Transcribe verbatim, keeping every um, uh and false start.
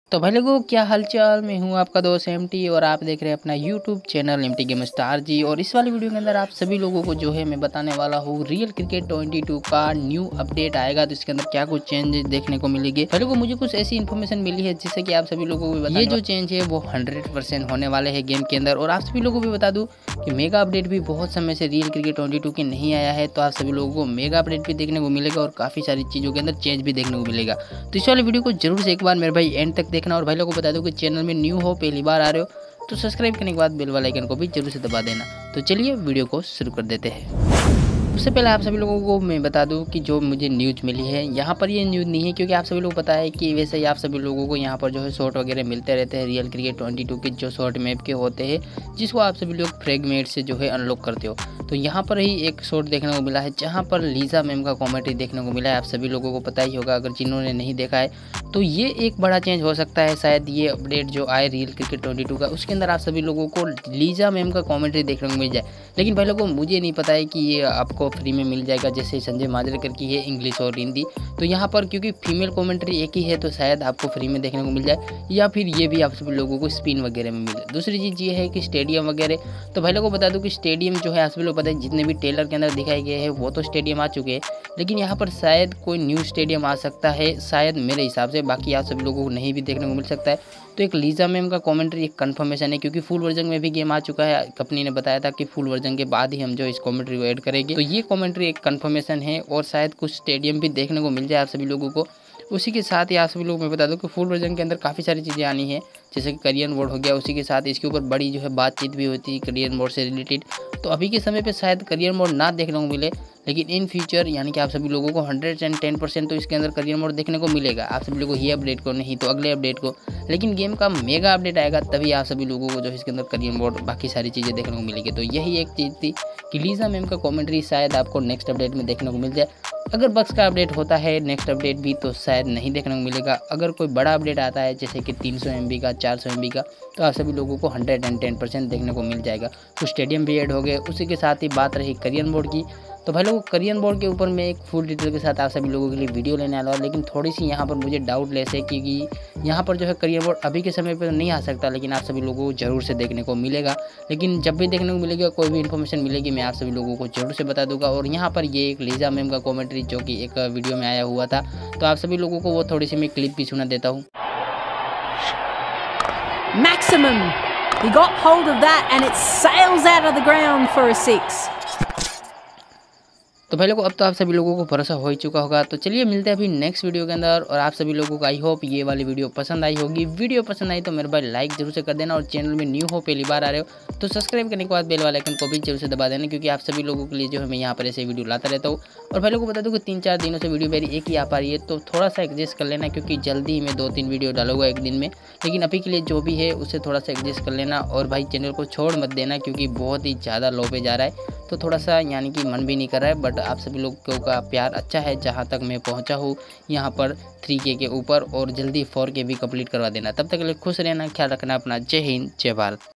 तो भाई लोगों, क्या हालचाल। मैं हूं आपका दोस्त एमटी और आप देख रहे हैं अपना YouTube channel MT game star ji. और इस वाली वीडियो के अंदर आप सभी लोगों को जो है मैं बताने वाला हूं रियल क्रिकेट बाईस का न्यू अपडेट आएगा तो इसके अंदर क्या कुछ चेंज देखने को मिलेंगे। भाई लोगों, मुझे कुछ ऐसी इन्फॉर्मेशन मिली है जिससे कि आप सभी लोगों को ये जो चेंज है वो हंड्रेड परसेंट होने वाले है गेम के अंदर। और आप सभी लोगों को भी बता दूं कि मेगा अपडेट भी बहुत समय से रियल क्रिकेट बाईस के नहीं आया है, तो आप सभी लोगों को मेगा अपडेट भी देखने को मिलेगा और काफी सारी चीजों के अंदर चेंज भी देखने को मिलेगा। तो इस वाली वीडियो को जरूर से एक बार मेरे भाई एंड तक देखना। और भाई लोगों को बता दो कि चैनल में न्यू हो, पहली बार आ रहे हो तो सब्सक्राइब करने के बाद बेल वाला आइकन को भी जरूर से दबा देना। तो चलिए वीडियो को शुरू कर देते हैं। उससे पहले आप सभी लोगों को मैं बता दूं कि जो मुझे न्यूज़ मिली है यहाँ पर ये न्यूज़ नहीं है, क्योंकि आप सभी लोग पता है कि वैसे ही आप सभी लोगों को यहाँ पर जो है शॉर्ट वगैरह मिलते रहते हैं रियल क्रिकेट बाईस के जो शॉर्ट मैप के होते हैं, जिसको आप सभी लोग फ्रेगमेंट से जो है अनलॉक करते हो। तो यहाँ पर ही एक शॉर्ट देखने को मिला है जहाँ पर लीजा मैम का कॉमेंट्री देखने को मिला है। आप सभी लोगों को पता ही होगा, अगर जिन्होंने नहीं देखा है तो ये एक बड़ा चेंज हो सकता है। शायद ये अपडेट जो आए रियल क्रिकेट बाईस का उसके अंदर आप सभी लोगों को लीजा मैम का कॉमेंट्री देखने को मिल जाए। लेकिन भाई लोगों, मुझे नहीं पता है कि ये आपको फ्री में मिल जाएगा जैसे संजय माजरेकर की है इंग्लिश और हिंदी। तो यहाँ पर क्योंकि फीमेल कमेंट्री एक ही है तो शायद आपको फ्री में देखने को मिल जाए, या फिर ये भी आप सभी लोगों को स्पिन वगैरह में मिले। दूसरी चीज़ ये है कि स्टेडियम वगैरह, तो भाई लोगों को बता दूं कि स्टेडियम जो है आप सभी लोग पता है जितने भी टेलर के अंदर दिखाए गए हैं वो तो स्टेडियम आ चुके हैं, लेकिन यहाँ पर शायद कोई न्यू स्टेडियम आ सकता है शायद मेरे हिसाब से। बाकी आप सभी लोगों को नहीं भी देखने को मिल सकता है। तो एक लीजा मैम का कमेंट्री एक कंफर्मेशन है, क्योंकि फुल वर्जन में भी गेम आ चुका है। कंपनी ने बताया था कि फुल वर्जन के बाद ही हम जो इस कमेंट्री को ऐड करेंगे। तो ये कमेंट्री एक कंफर्मेशन है और शायद कुछ स्टेडियम भी देखने को मिल जाए आप सभी लोगों को। उसी के साथ ही आप सभी लोग मैं बता दूं कि फुल वर्जन के अंदर काफ़ी सारी चीज़ें आनी है, जैसे कि करियर मोड हो गया। उसी के साथ इसके ऊपर बड़ी जो है बातचीत भी होती है करियर मोड से रिलेटेड। तो अभी के समय पे शायद करियर मोड ना देखने को मिले, लेकिन इन फ्यूचर यानी कि आप सभी लोगों को हंड्रेड एंड टेन परसेंट तो इसके अंदर करियर मोड देखने को मिलेगा। आप सभी लोगों को ये अपडेट को नहीं तो अगले अपडेट को, लेकिन गेम का मेगा अपडेट आएगा तभी आप सभी लोगों को जो है इसके अंदर करियर मोड बाकी सारी चीज़ें देखने को मिलेगी। तो यही एक चीज़ थी कि लीजा मैम का कॉमेंट्री शायद आपको नेक्स्ट अपडेट में देखने को मिल जाए। अगर बक्स का अपडेट होता है नेक्स्ट अपडेट भी तो शायद नहीं देखने को मिलेगा। अगर कोई बड़ा अपडेट आता है जैसे कि तीन सौ एम बी का, चार सौ एम बी का, तो आप सभी लोगों को हंड्रेड एंड टेन परसेंट देखने को मिल जाएगा। कुछ स्टेडियम भी ऐड हो गए। उसी के साथ ही बात रही करियर मोड की, तो भाई लोगों करियर मोड के ऊपर मैं एक फुल डिटेल के साथ आप सभी लोगों के लिए वीडियो लेने वाला हूँ। लेकिन थोड़ी सी यहाँ पर मुझे डाउट लेस है, क्योंकि यहाँ पर जो है करियर मोड अभी के समय पर नहीं आ सकता, लेकिन आप सभी लोगों को जरूर से देखने को मिलेगा। लेकिन जब भी देखने को मिलेगा, कोई भी इन्फॉर्मेशन मिलेगी, मैं आप सभी लोगों को जरूर से बता दूंगा। और यहाँ पर ये एक लीजा मैम का कॉमेंट्री जो कि एक वीडियो में आया हुआ था, तो आप सभी लोगों को वो थोड़ी सी मैं क्लिप भी सुना देता हूँ। Maximum. He got hold of that and it sails out of the ground for a six. तो भाई लोगों, अब तो आप सभी लोगों को भरोसा हो ही चुका होगा। तो चलिए मिलते हैं अभी नेक्स्ट वीडियो के अंदर। और आप सभी लोगों को आई होप ये वाली वीडियो पसंद आई होगी। वीडियो पसंद आई तो मेरे भाई लाइक जरूर से कर देना, और चैनल में न्यू हो पहली बार आ रहे हो तो सब्सक्राइब करने के बाद बेल वाले आइकन को भी जरूर से दबा देना, क्योंकि आप सभी लोगों के लिए जो है मैं यहाँ पर ऐसे वीडियो लाता रहता हूँ। और भाई लोगों को बता दूँ कि तीन चार दिनों से वीडियो मेरी एक ही आ पा रही है, तो थोड़ा सा एडजस्ट कर लेना, क्योंकि जल्दी ही मैं दो तीन वीडियो डालूंगा एक दिन में। लेकिन अभी के लिए जो भी है उससे थोड़ा सा एडजस्ट कर लेना। और भाई चैनल को छोड़ मत देना, क्योंकि बहुत ही ज़्यादा लो पे जा रहा है, तो थोड़ा सा यानी कि मन भी नहीं कर रहा है। बट आप सभी लोगों का प्यार अच्छा है, जहाँ तक मैं पहुँचा हूँ यहाँ पर थ्री के के ऊपर, और जल्दी फोर के भी कंप्लीट करवा देना। तब तक के लिए खुश रहना, ख्याल रखना अपना। जय हिंद, जय भारत।